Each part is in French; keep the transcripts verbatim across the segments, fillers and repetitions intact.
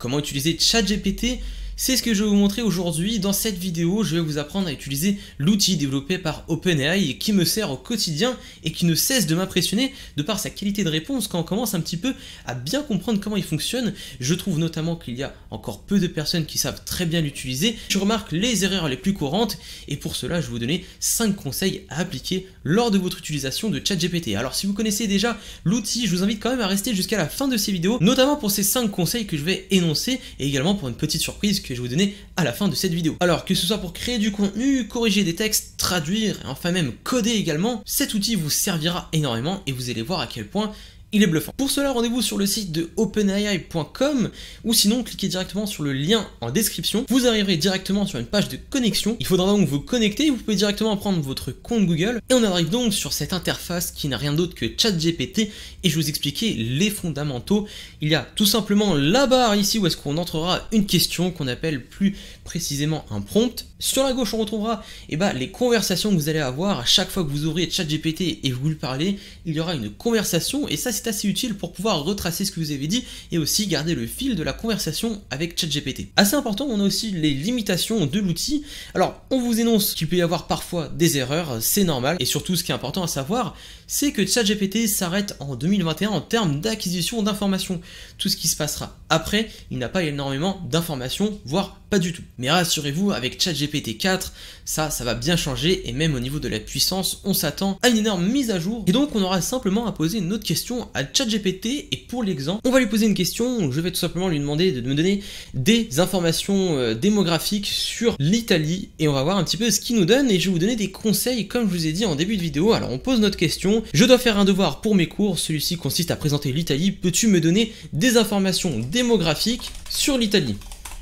Comment utiliser ChatGPT? C'est ce que je vais vous montrer aujourd'hui. Dans cette vidéo, je vais vous apprendre à utiliser l'outil développé par OpenAI et qui me sert au quotidien et qui ne cesse de m'impressionner de par sa qualité de réponse. Quand on commence un petit peu à bien comprendre comment il fonctionne, je trouve notamment qu'il y a encore peu de personnes qui savent très bien l'utiliser. Je remarque les erreurs les plus courantes et pour cela, je vais vous donner cinq conseils à appliquer lors de votre utilisation de ChatGPT. Alors si vous connaissez déjà l'outil, je vous invite quand même à rester jusqu'à la fin de ces vidéos, notamment pour ces cinq conseils que je vais énoncer et également pour une petite surprise que je vais vous donner à la fin de cette vidéo. Alors que ce soit pour créer du contenu, corriger des textes, traduire et enfin même coder également, cet outil vous servira énormément et vous allez voir à quel point il est bluffant. Pour cela, rendez-vous sur le site de openai point com ou sinon cliquez directement sur le lien en description. Vous arriverez directement sur une page de connexion. Il faudra donc vous connecter. Vous pouvez directement prendre votre compte Google et on arrive donc sur cette interface qui n'a rien d'autre que ChatGPT et je vais vous expliquer les fondamentaux. Il y a tout simplement la barre ici où est-ce qu'on entrera une question qu'on appelle plus précisément un prompt. Sur la gauche, on retrouvera eh ben, les conversations que vous allez avoir à chaque fois que vous ouvrez ChatGPT et vous lui parlez. Il y aura une conversation et ça c'est assez utile pour pouvoir retracer ce que vous avez dit et aussi garder le fil de la conversation avec ChatGPT. Assez important, on a aussi les limitations de l'outil. Alors, on vous énonce qu'il peut y avoir parfois des erreurs, c'est normal. Et surtout, ce qui est important à savoir, c'est que ChatGPT s'arrête en deux mille vingt et un en termes d'acquisition d'informations. Tout ce qui se passera après, il n'a pas énormément d'informations, voire pas du tout. Mais rassurez-vous, avec ChatGPT quatre, ça, ça va bien changer et même au niveau de la puissance, on s'attend à une énorme mise à jour. Et donc, on aura simplement à poser une autre question à ChatGPT et pour l'exemple, on va lui poser une question. Je vais tout simplement lui demander de me donner des informations euh, démographiques sur l'Italie et on va voir un petit peu ce qu'il nous donne et je vais vous donner des conseils comme je vous ai dit en début de vidéo. Alors, on pose notre question. Je dois faire un devoir pour mes cours. Celui-ci consiste à présenter l'Italie. Peux-tu me donner des informations démographiques sur l'Italie ?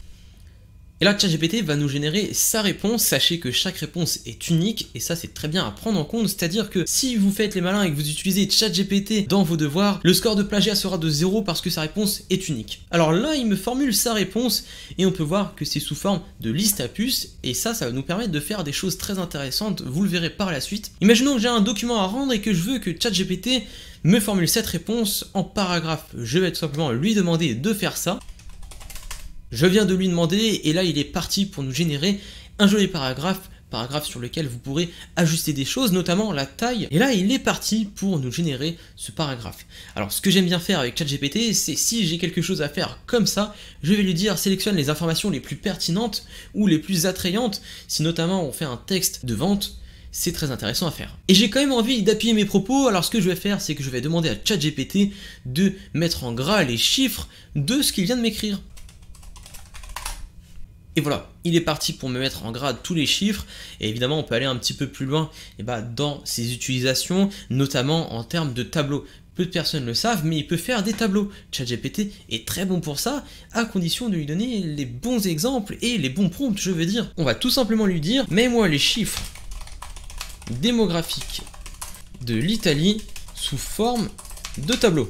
Et là, ChatGPT va nous générer sa réponse. Sachez que chaque réponse est unique et ça, c'est très bien à prendre en compte. C'est-à-dire que si vous faites les malins et que vous utilisez ChatGPT dans vos devoirs, le score de plagiat sera de zéro parce que sa réponse est unique. Alors là, il me formule sa réponse et on peut voir que c'est sous forme de liste à puces et ça, ça va nous permettre de faire des choses très intéressantes. Vous le verrez par la suite. Imaginons que j'ai un document à rendre et que je veux que ChatGPT me formule cette réponse en paragraphe. Je vais tout simplement lui demander de faire ça. Je viens de lui demander et là il est parti pour nous générer un joli paragraphe, paragraphe sur lequel vous pourrez ajuster des choses, notamment la taille. Et là il est parti pour nous générer ce paragraphe. Alors ce que j'aime bien faire avec ChatGPT, c'est si j'ai quelque chose à faire comme ça, je vais lui dire sélectionne les informations les plus pertinentes ou les plus attrayantes. Si notamment on fait un texte de vente, c'est très intéressant à faire. Et j'ai quand même envie d'appuyer mes propos, alors ce que je vais faire, c'est que je vais demander à ChatGPT de mettre en gras les chiffres de ce qu'il vient de m'écrire. Et voilà, il est parti pour me mettre en gras tous les chiffres, et évidemment on peut aller un petit peu plus loin et bah, dans ses utilisations, notamment en termes de tableaux. Peu de personnes le savent, mais il peut faire des tableaux. ChatGPT est très bon pour ça, à condition de lui donner les bons exemples et les bons prompts, je veux dire. On va tout simplement lui dire, mets-moi les chiffres démographiques de l'Italie sous forme de tableau.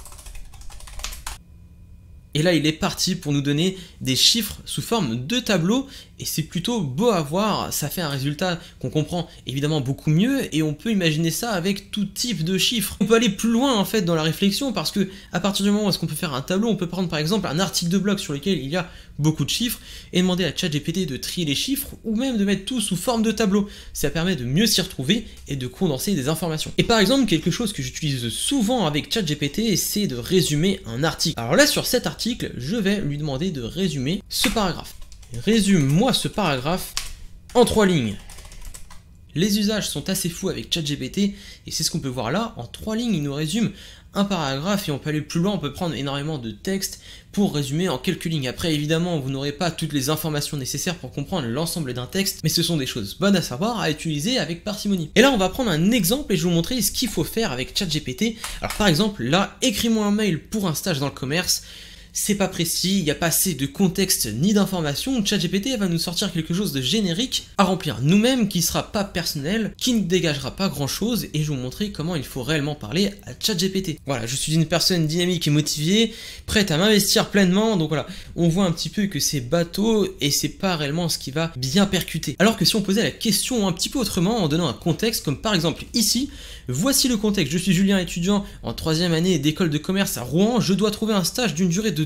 Et là, il est parti pour nous donner des chiffres sous forme de tableau et c'est plutôt beau à voir. Ça fait un résultat qu'on comprend évidemment beaucoup mieux et on peut imaginer ça avec tout type de chiffres. On peut aller plus loin en fait dans la réflexion parce que à partir du moment où est-ce qu'on peut faire un tableau, on peut prendre par exemple un article de blog sur lequel il y a beaucoup de chiffres et demander à ChatGPT de trier les chiffres ou même de mettre tout sous forme de tableau. Ça permet de mieux s'y retrouver et de condenser des informations. Et par exemple, quelque chose que j'utilise souvent avec ChatGPT, c'est de résumer un article. Alors là, sur cet article, je vais lui demander de résumer ce paragraphe. Résume-moi ce paragraphe en trois lignes. Les usages sont assez fous avec ChatGPT et c'est ce qu'on peut voir là. En trois lignes, il nous résume un paragraphe et on peut aller plus loin, on peut prendre énormément de texte pour résumer en quelques lignes. Après, évidemment, vous n'aurez pas toutes les informations nécessaires pour comprendre l'ensemble d'un texte, mais ce sont des choses bonnes à savoir, à utiliser avec parcimonie. Et là, on va prendre un exemple et je vais vous montrer ce qu'il faut faire avec ChatGPT. Alors par exemple, là, écris-moi un mail pour un stage dans le commerce. C'est pas précis, il n'y a pas assez de contexte ni d'information. ChatGPT va nous sortir quelque chose de générique à remplir nous-mêmes, qui sera pas personnel, qui ne dégagera pas grand chose, et je vais vous montrer comment il faut réellement parler à ChatGPT. Voilà, je suis une personne dynamique et motivée, prête à m'investir pleinement, donc voilà, on voit un petit peu que c'est bateau et c'est pas réellement ce qui va bien percuter. Alors que si on posait la question un petit peu autrement, en donnant un contexte, comme par exemple ici, voici le contexte, je suis Julien, étudiant en troisième année d'école de commerce à Rouen, je dois trouver un stage d'une durée de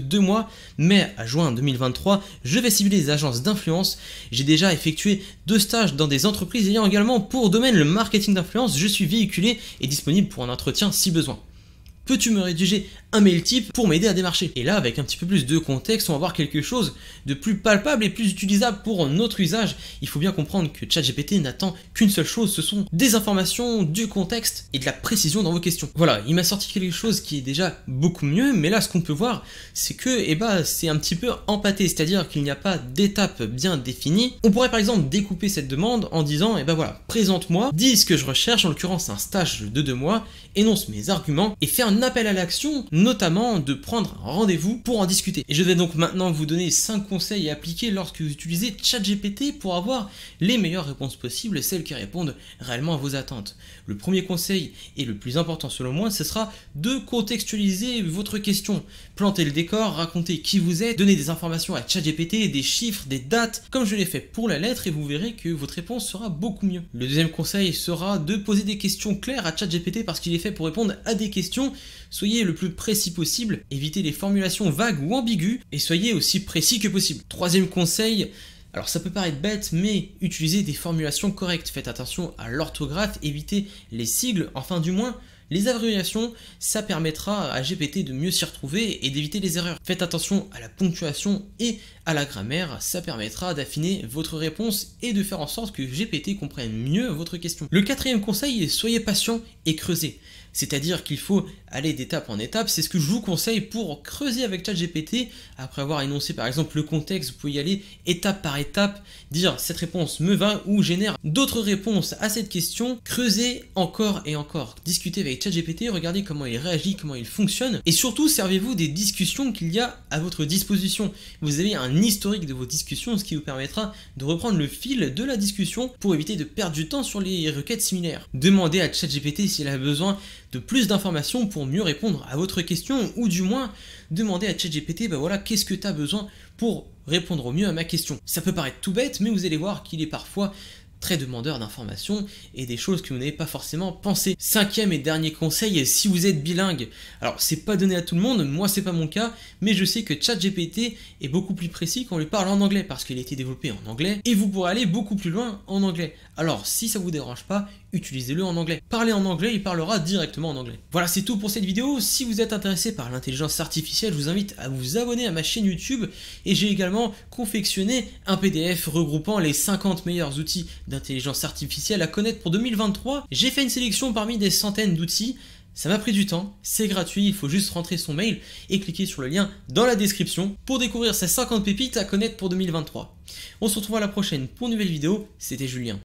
deux mois, mai à juin deux mille vingt-trois, je vais cibler les agences d'influence. J'ai déjà effectué deux stages dans des entreprises ayant également pour domaine le marketing d'influence. Je suis véhiculé et disponible pour un entretien si besoin. Peux-tu me rédiger un mail type pour m'aider à démarcher? Et là, avec un petit peu plus de contexte, on va voir quelque chose de plus palpable et plus utilisable pour notre usage. Il faut bien comprendre que ChatGPT n'attend qu'une seule chose, ce sont des informations, du contexte et de la précision dans vos questions. Voilà, il m'a sorti quelque chose qui est déjà beaucoup mieux, mais là, ce qu'on peut voir, c'est que eh ben, c'est un petit peu empâté, c'est-à-dire qu'il n'y a pas d'étape bien définie. On pourrait par exemple découper cette demande en disant, eh ben voilà, présente-moi, dis ce que je recherche, en l'occurrence un stage de deux mois, énonce mes arguments et faire un appel à l'action, notamment de prendre un rendez-vous pour en discuter. Et je vais donc maintenant vous donner cinq conseils à appliquer lorsque vous utilisez ChatGPT pour avoir les meilleures réponses possibles, celles qui répondent réellement à vos attentes. Le premier conseil, et le plus important selon moi, ce sera de contextualiser votre question. Planter le décor, raconter qui vous êtes, donner des informations à ChatGPT, des chiffres, des dates, comme je l'ai fait pour la lettre, et vous verrez que votre réponse sera beaucoup mieux. Le deuxième conseil sera de poser des questions claires à ChatGPT parce qu'il est fait pour répondre à des questions. Soyez le plus précis possible, évitez les formulations vagues ou ambiguës et soyez aussi précis que possible. Troisième conseil, alors ça peut paraître bête, mais utilisez des formulations correctes. Faites attention à l'orthographe, évitez les sigles, enfin du moins les abréviations, ça permettra à G P T de mieux s'y retrouver et d'éviter les erreurs. Faites attention à la ponctuation et à la grammaire, ça permettra d'affiner votre réponse et de faire en sorte que G P T comprenne mieux votre question. Le quatrième conseil est soyez patient et creusez. C'est-à-dire qu'il faut aller d'étape en étape, c'est ce que je vous conseille pour creuser avec ChatGPT. Après avoir énoncé par exemple le contexte, vous pouvez y aller étape par étape, dire cette réponse me va ou génère d'autres réponses à cette question. Creusez encore et encore, discutez avec ChatGPT, regardez comment il réagit, comment il fonctionne et surtout servez-vous des discussions qu'il y a à votre disposition. Vous avez un historique de vos discussions, ce qui vous permettra de reprendre le fil de la discussion pour éviter de perdre du temps sur les requêtes similaires. Demandez à ChatGPT s'il a besoin de plus d'informations pour mieux répondre à votre question ou du moins demander à ChatGPT ben voilà, qu'est-ce que tu as besoin pour répondre au mieux à ma question. Ça peut paraître tout bête, mais vous allez voir qu'il est parfois très demandeur d'informations et des choses que vous n'avez pas forcément pensé. Cinquième et dernier conseil, si vous êtes bilingue, alors c'est pas donné à tout le monde, moi c'est pas mon cas, mais je sais que ChatGPT est beaucoup plus précis quand on lui parle en anglais parce qu'il a été développé en anglais et vous pourrez aller beaucoup plus loin en anglais. Alors si ça vous dérange pas, utilisez-le en anglais. Parlez en anglais, il parlera directement en anglais. Voilà, c'est tout pour cette vidéo. Si vous êtes intéressé par l'intelligence artificielle, je vous invite à vous abonner à ma chaîne YouTube et j'ai également confectionné un P D F regroupant les cinquante meilleurs outils d'intelligence artificielle à connaître pour deux mille vingt-trois. J'ai fait une sélection parmi des centaines d'outils. Ça m'a pris du temps, c'est gratuit, il faut juste rentrer son mail et cliquer sur le lien dans la description pour découvrir ces cinquante pépites à connaître pour deux mille vingt-trois. On se retrouve à la prochaine pour une nouvelle vidéo, c'était Julien.